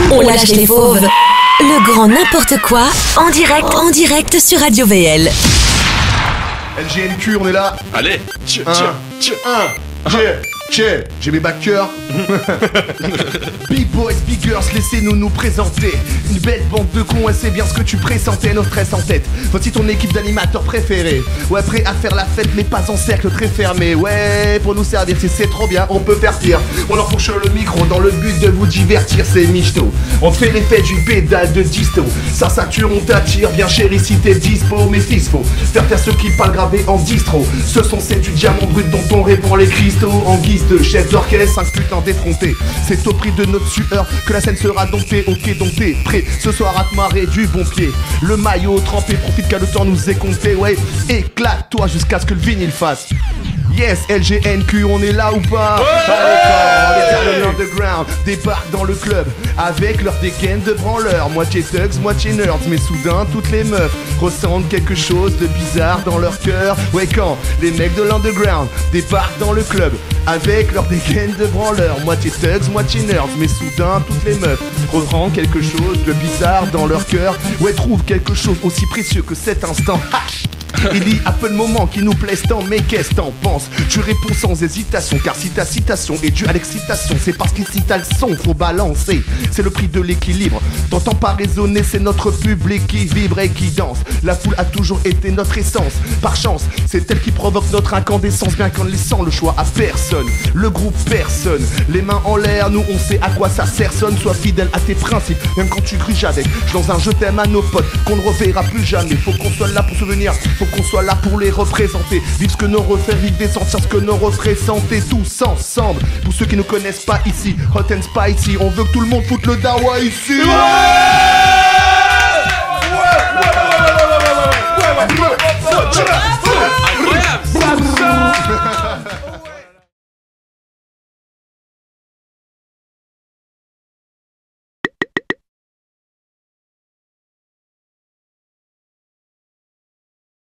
On lâche les fauves. Le grand n'importe quoi, en direct sur Radio VL. LGNQ, on est là. Allez, J'ai mes backers. Big boys, big girls, laissez-nous nous présenter. Une belle bande de cons, et c'est bien ce que tu pressentais. Nos stress en tête, voici ton équipe d'animateurs préférés. Ouais, prêt à faire la fête, mais pas en cercle très fermé. Ouais, pour nous servir, si c'est trop bien, on peut faire pire. On enfourche le micro dans le but de vous divertir, c'est michto. On fait l'effet d'une pédale de disto. Ça sature, on t'attire, bien chéri si t'es dispo. Mais fils, faut faire taire ceux qui parlent gravé en distro. Ce son c'est du diamant brut dont on répand les cristaux. En guise de chef d'orchestre, 5 putains d'effrontés. C'est au prix de notre sueur que la scène sera domptée. Ok, donc t'es prêt ce soir à te marrer du bon pied. Le maillot trempé, profite car le temps nous est compté. Ouais, éclate-toi jusqu'à ce que le vinyle fasse. Yes, LGNQ, on est là ou pas? Les underground débarquent dans le club avec leur dégaine de branleurs. Moitié thugs, moitié nerds, mais soudain toutes les meufs ressentent quelque chose de bizarre dans leur cœur. Ouais, quand les mecs de l'underground débarquent dans le club avec leur dégaine de branleurs. Moitié thugs, moitié nerds, mais soudain toutes les meufs ressentent quelque chose de bizarre dans leur cœur. Ouais, trouve quelque chose aussi précieux que cet instant. Il y a peu de moments qui nous plaisent tant, mais qu'est-ce t'en penses? Tu réponds sans hésitation, car si ta citation est due à l'excitation, c'est parce qu'ici t'as le son, faut balancer. C'est le prix de l'équilibre, t'entends pas raisonner, c'est notre public qui vibre et qui danse. La foule a toujours été notre essence, par chance, c'est elle qui provoque notre incandescence, bien qu'en laissant le choix à personne. Le groupe personne, les mains en l'air, nous on sait à quoi ça sert, sonne, sois fidèle à tes principes, même quand tu gruges avec. Dans un je t'aime à nos potes, qu'on ne reverra plus jamais, faut qu'on soit là pour souvenir. Faut qu'on soit là pour les représenter. Vivre ce que nos refrains vivent et sentir ce que nos refrains sentent tous ensemble. Pour ceux qui ne connaissent pas ici, Hot and Spicy, on veut que tout le monde foute le dawa ici. Ouais.